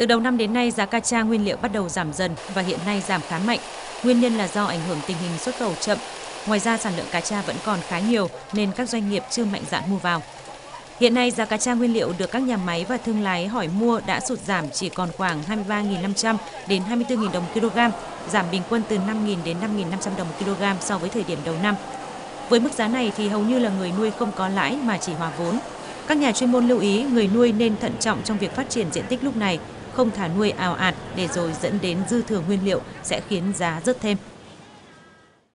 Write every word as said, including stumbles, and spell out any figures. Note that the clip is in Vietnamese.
Từ đầu năm đến nay, giá cá tra nguyên liệu bắt đầu giảm dần và hiện nay giảm khá mạnh. Nguyên nhân là do ảnh hưởng tình hình xuất khẩu chậm. Ngoài ra, sản lượng cá tra vẫn còn khá nhiều nên các doanh nghiệp chưa mạnh dạn mua vào. Hiện nay, giá cá tra nguyên liệu được các nhà máy và thương lái hỏi mua đã sụt giảm chỉ còn khoảng hai mươi ba nghìn năm trăm đến hai mươi tư nghìn đồng một kg, giảm bình quân từ năm nghìn đến năm nghìn năm trăm đồng một kg so với thời điểm đầu năm. Với mức giá này thì hầu như là người nuôi không có lãi mà chỉ hòa vốn. Các nhà chuyên môn lưu ý người nuôi nên thận trọng trong việc phát triển diện tích lúc này, không thả nuôi ào ạt để rồi dẫn đến dư thừa nguyên liệu sẽ khiến giá rớt thêm.